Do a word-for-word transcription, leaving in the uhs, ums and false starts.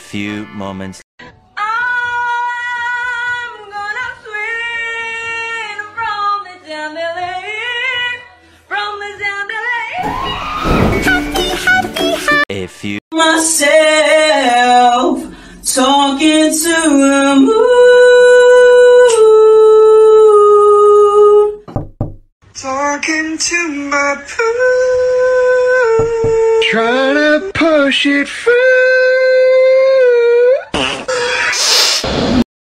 few moments. I'm gonna swing from the chandelier, from the chandelier. A few Myself talking to the moon, talking to my pool, trying to push it through.